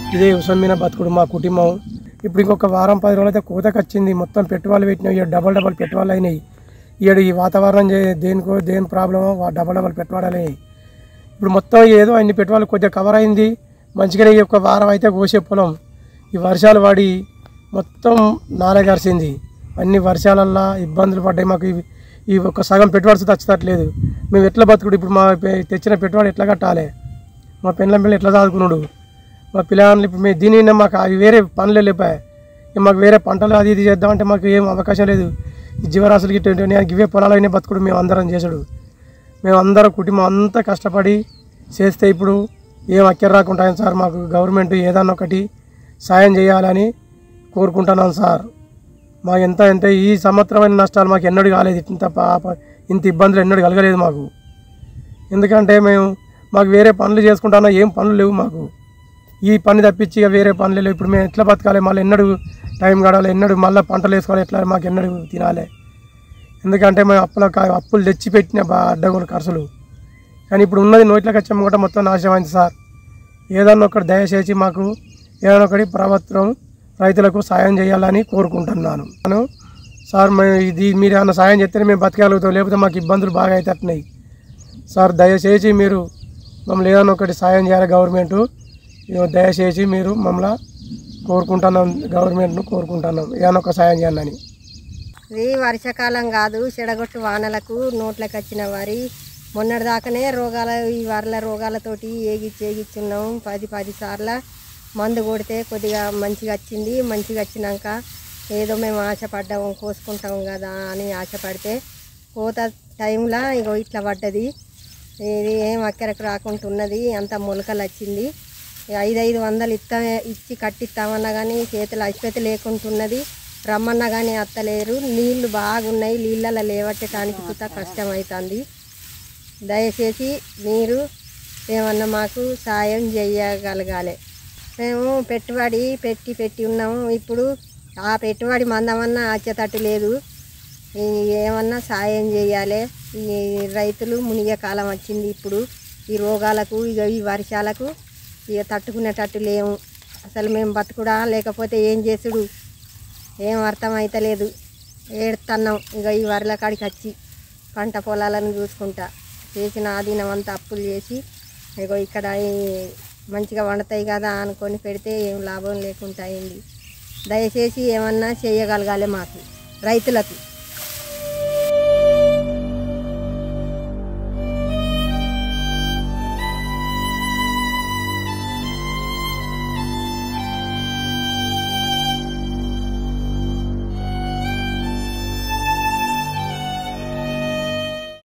ఇదే ఉసమ్మిన బతుకుడు మా కుటుంబం. ఇప్పుడు ఇంకొక వారం 10 రోజులైతే కోతకు వచ్చింది. మొత్తం పెట్టుబడులు పెట్టినాయి, డబల్ పెట్టుబడులు అయినాయి. ఈ వాతావరణం దేని ప్రాబ్లమో డబల్ పెట్టుబడులు అయినాయి. ఇప్పుడు మొత్తం ఏదో అన్ని పెట్టుబడులు కొద్దిగా కవర్ అయింది. మంచిగానే ఈ యొక్క వారం అయితే కోసే పొలం ఈ వర్షాలు పడి మొత్తం నాలగరిసింది. అన్ని వర్షాలల్లో ఇబ్బందులు పడ్డాయి. మాకు ఈ ఒక్క సగం పెట్టుబడి వచ్చేటట్లేదు. మేము ఎట్లా బతుకుడు? ఇప్పుడు మా తెచ్చిన పెట్టుబడి ఎట్లా కట్టాలి? మా పిల్లలు ఎట్లా చదువుకున్నాడు? మా పిల్లలు ఇప్పుడు మేము దీని మాకు అవి వేరే పనులే లేపాయి. మాకు వేరే పంటలు అది ఇది చేద్దామంటే మాకు ఏం అవకాశం లేదు. ఈ జీవరాశులకి ఇవే పొలాలైనా బతుకుడు మేము అందరం చేసుడు. మేము అందరం కుటుంబం అంతా కష్టపడి చేస్తే ఇప్పుడు ఏం అక్కర రాకుండా సార్. మాకు గవర్నమెంట్ ఏదన్నా ఒకటి సాయం చేయాలని కోరుకుంటున్నాం సార్. మాకు ఎంత ఈ సంవత్సరమైన నష్టాలు మాకు ఎన్నడూ కాలేదు. ఇంత ఇబ్బందులు ఎన్నడూ కలగలేదు మాకు. ఎందుకంటే మాకు వేరే పనులు చేసుకుంటున్నా ఏం పనులు లేవు మాకు. ఈ పని తప్పించి వేరే పనులు లేవు. ఇప్పుడు మేము ఎట్లా బతకాలి? మళ్ళీ ఎన్నడూ టైం గడాలి, ఎన్నడూ మళ్ళీ పంటలు వేసుకోవాలి, ఎట్లా మాకు ఎన్నడూ తినాలి? ఎందుకంటే మేము అప్పులు తెచ్చి పెట్టిన అడ్డగోలు ఖర్చులు. కానీ ఇప్పుడు ఉన్నది నోట్లోకి వచ్చాము కూడా మొత్తం నాశనమైంది సార్. ఏదన్నా ఒకటి దయచేసి మాకు ఏదైనా ఒకటి ప్రభుత్వం రైతులకు సాయం చేయాలని కోరుకుంటున్నాను సార్. మీరు ఏమైనా సాయం చేస్తేనే మేము బతకగలుగుతాం, లేకపోతే మాకు ఇబ్బందులు బాగా అవుతున్నాయి సార్. దయచేసి మీరు మమ్మల్ని ఏదైనా ఒకటి సాయం చేయాలి గవర్నమెంటు. దయచేసి మీరు మమ్మల్ని కోరుకుంటున్నాం, గవర్నమెంట్ను కోరుకుంటున్నాం ఏదైనా ఒక సాయం చేయాలని. ఇది వర్షాకాలం కాదు, చెడగొట్టు వానలకు నోట్లకు వచ్చిన వరి మొన్నటిదాకానే ఈ వరల రోగాలతోటి ఏగిచ్చున్నాం. 10 సార్లు మందు కొడితే కొద్దిగా మంచిగా వచ్చింది. మంచిగా వచ్చినాక ఏదో మేము ఆశపడ్డాము, కోసుకుంటాం కదా అని ఆశపడితే కోత టైంలో ఇట్లా పడ్డది. ఇది ఏం అక్కరకు రాకుంటున్నది, అంత మొలకలు వచ్చింది. 500 ఇచ్చి కట్టిస్తామన్నా కానీ చేతులు అశ్పతి లేకుంటున్నది. రమ్మన్నా కానీ అత్తలేరు. నీళ్లు బాగున్నాయి, నీళ్ళలో లేవట్టడానికి కూడా కష్టమవుతుంది. దయచేసి మీరు ఏమన్నా మాకు సాయం చేయగలగాలి. మేము పెట్టుబడి పెట్టి ఉన్నాము. ఇప్పుడు ఆ పెట్టుబడి మందమన్నా వచ్చేటట్టు లేదు. ఏమన్నా సాయం చేయాలి. ఈ రైతులు మునిగే కాలం వచ్చింది. ఇప్పుడు ఈ రోగాలకు ఈ వర్షాలకు తట్టుకునేటట్టు లేము. అసలు మేము బతుకుడా లేకపోతే ఏం చేసుడు ఏం అర్థమైతలేదు. ఏడుతున్నాం ఈ వరల కాడికి వచ్చి పంట పొలాలను చూసుకుంటా చేసిన ఆధీనం అంతా అప్పులు చేసి ఇక్కడ మంచిగా వండుతాయి కదా అనుకొని పెడితే ఏం లాభం లేకుండా అయింది. దయచేసి ఏమన్నా చేయగలగాలి మాకు రైతులకు.